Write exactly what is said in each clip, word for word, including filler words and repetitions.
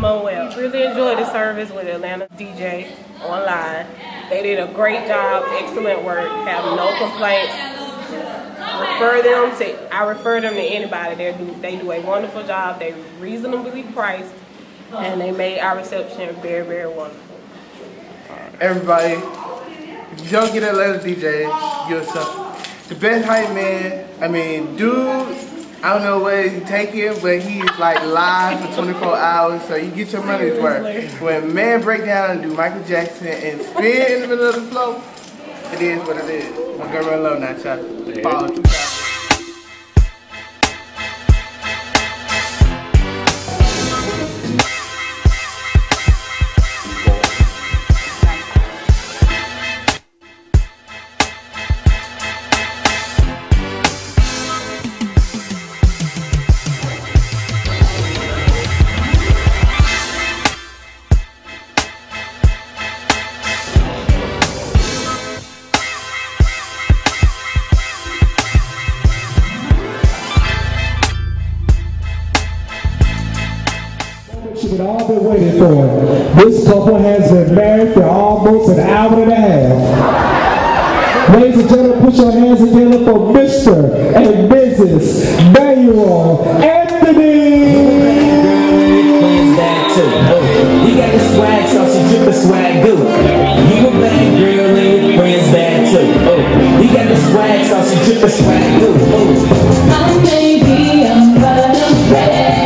Moel. Really enjoyed the service with Atlanta D J online. They did a great job, excellent work, have no complaints. Refer them to, I refer them to anybody. They do, they do a wonderful job. They're reasonably priced, and they made our reception very, very wonderful. Everybody, if you don't get Atlanta D J, give us something. The best hype man, I mean, dude, I don't know where he take it, but he's like live for twenty-four hours, so you get your money's worth. When man break down and do Michael Jackson and spin in the middle of the flow, it is what it is. My girl run low now, y'all. Follow two thousand. We've all been waiting for. This couple has been married for almost an hour and a half. Ladies and gentlemen, put your hands together for Mister and Missus Manuel Anthony. You got the swag, so she drip the swag good. You a bad girl and your friends bad too. Oh, you got the swag, so she drip the swag good. Oh, I may be a but I'm bad.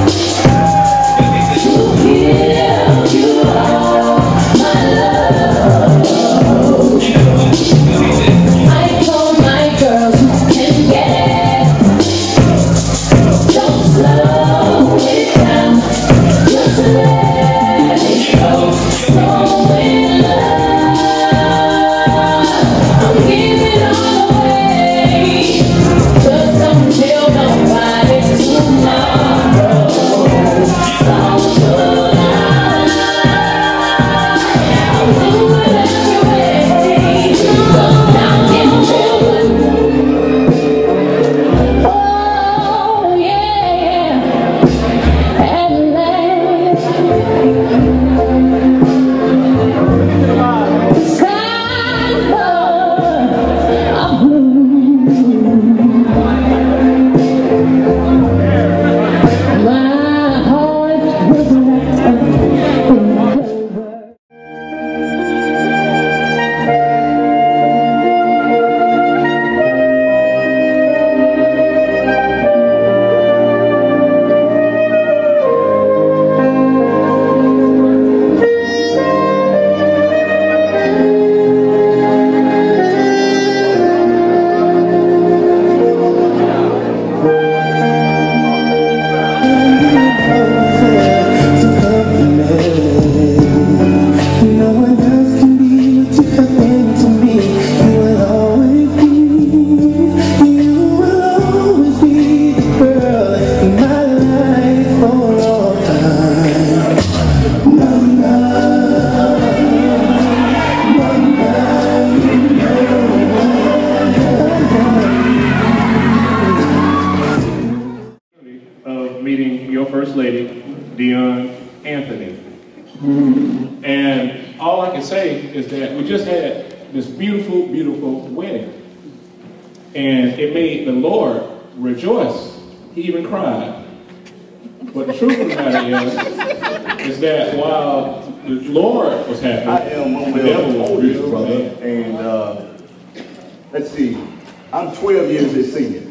Dion Anthony. Mm-hmm. And all I can say is that we just had this beautiful, beautiful wedding. And it made the Lord rejoice. He even cried. But the truth of the matter is, is that while the Lord was happy, I am the devil was oldest real, brother, man. and uh, let's see, I'm twelve years his senior,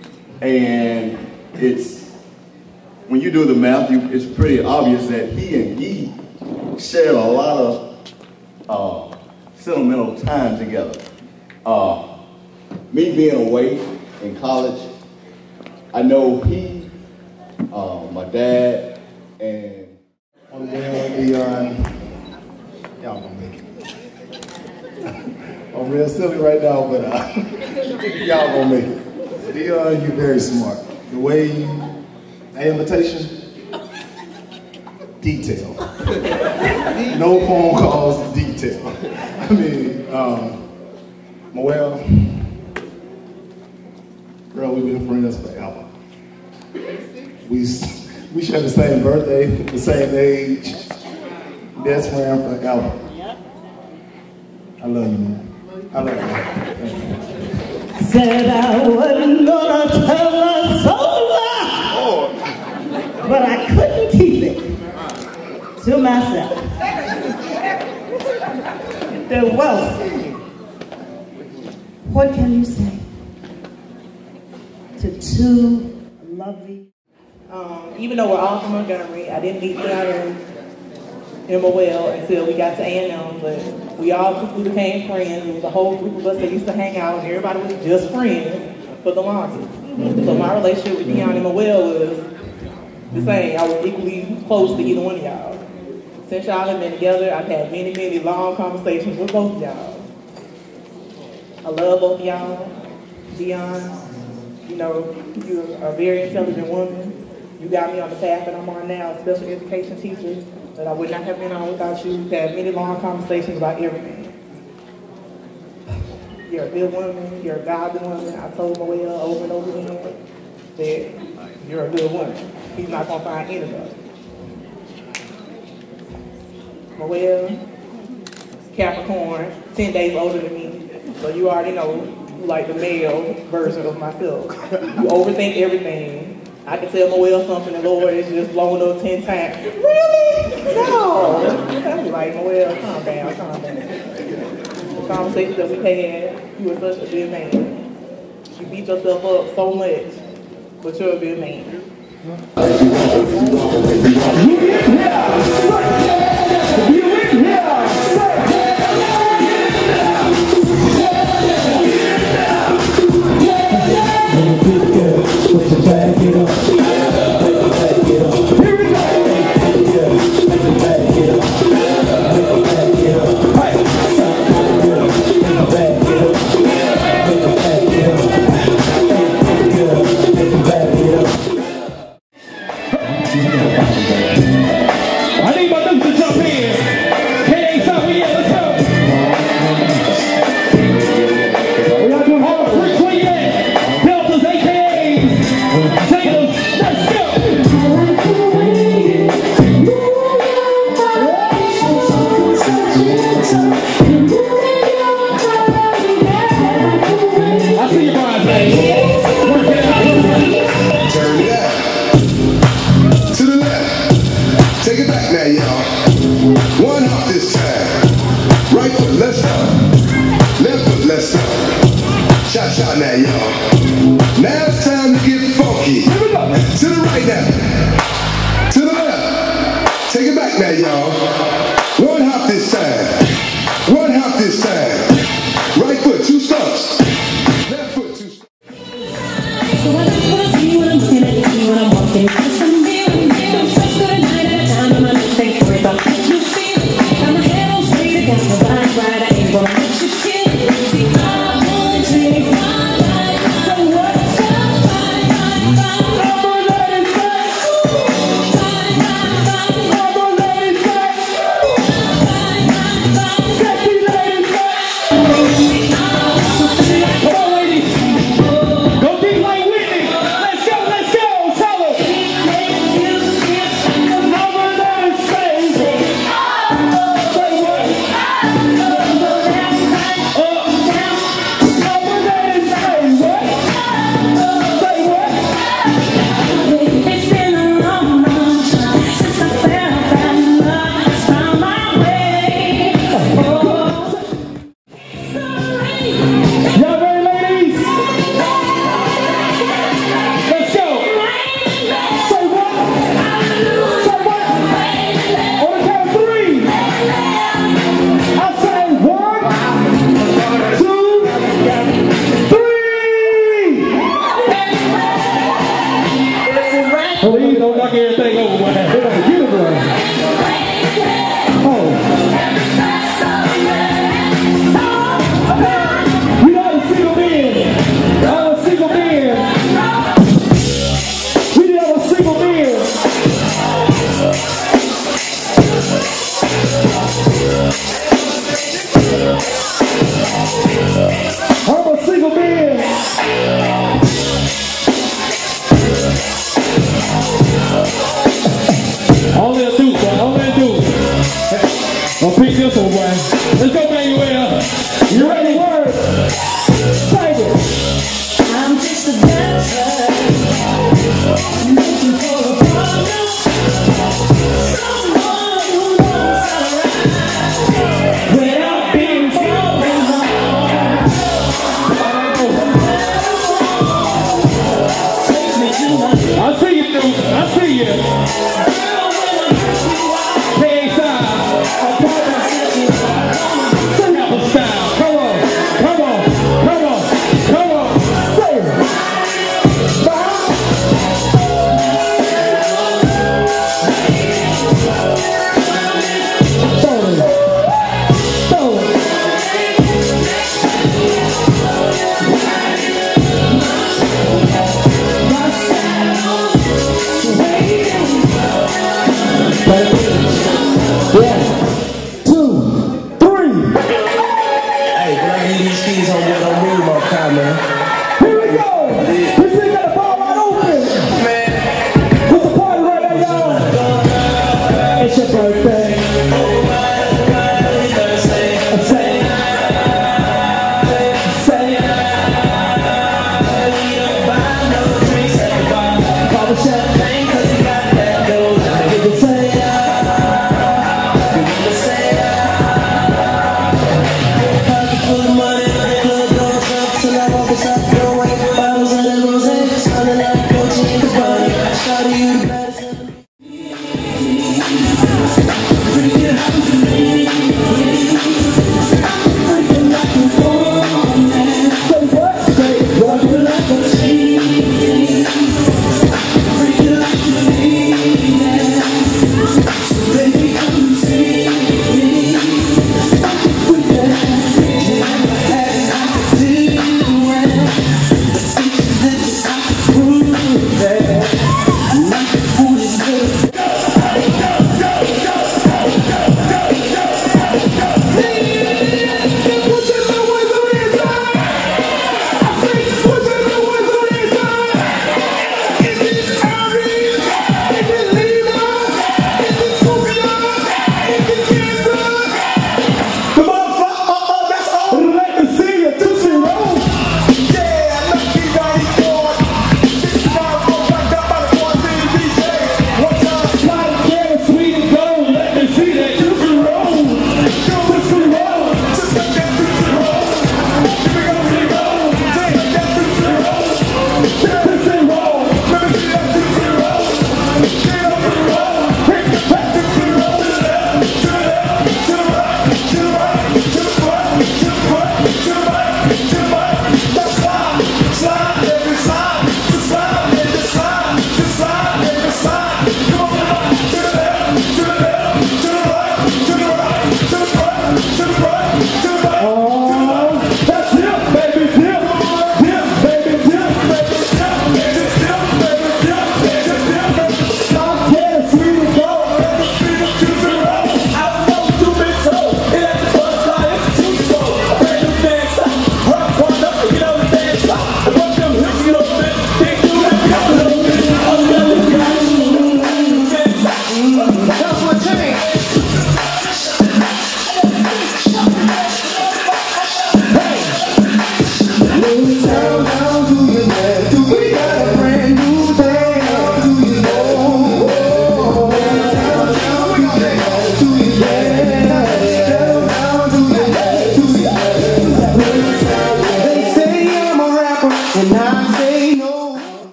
and it's when you do the math, you, it's pretty obvious that he and Yee shared a lot of uh, sentimental time together. Uh, me being away in college, I know he, uh, my dad, and oh yeah, Dion, y'all gonna make it. I'm real silly right now, but uh, y'all gonna make it. Dion, you're very smart. The way you, that invitation, detail. No phone calls, detail. I mean, um, Moel, girl, we've been friends forever. We, We share the same birthday, the same age, best friend forever. I love you, man. I love you. Said I wasn't gonna tell her so long, but I couldn't keep it to myself. The wealth. What can you say to two lovely? Um, even though we're all from Montgomery, I didn't meet Dion and Moelle until we got to A and M, but we all quickly became friends. There was a whole group of us that used to hang out, and everybody was just friends for the longest. So my relationship with Dion and Moelle was the same. I was equally close to either one of y'all. Since y'all have been together, I've had many, many long conversations with both of y'all. I love both of y'all. Dion, you know, you're a very intelligent woman. You got me on the path that I'm on now, a special education teacher, that I would not have been on without you. We've had many long conversations about everything. You're a good woman, you're a godly woman. I told Moelle over and over again that you're a good woman. He's not gonna find anybody. Moelle, Capricorn, ten days older than me, so you already know, like the male version of myself. You overthink everything. I can tell Moelle something and Lord is just blowing up ten times. Really? No. I'm like, Moelle, calm down, calm down. The conversations that we had, you were such a good man. You beat yourself up so much, but you're a good man. Back it up. Back it up. Here we go. Back it up. Back it up. Back it up. Right. Back it up. Back it up. Back it up. I need my dudes to jump in. Hey, stop me. Let's go. We gotta do hard. Freaks, where you at? Deltas, A K As. Taylor, let's go! I see you, Brian, baby. Work it out. Turn it out. To the left. Take it back now, y'all. One hop this time. Right foot, left up. Left foot, left up. Shot, shot now, y'all. Now it's time to get funky.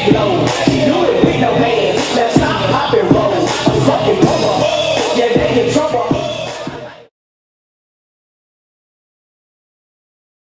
swag low.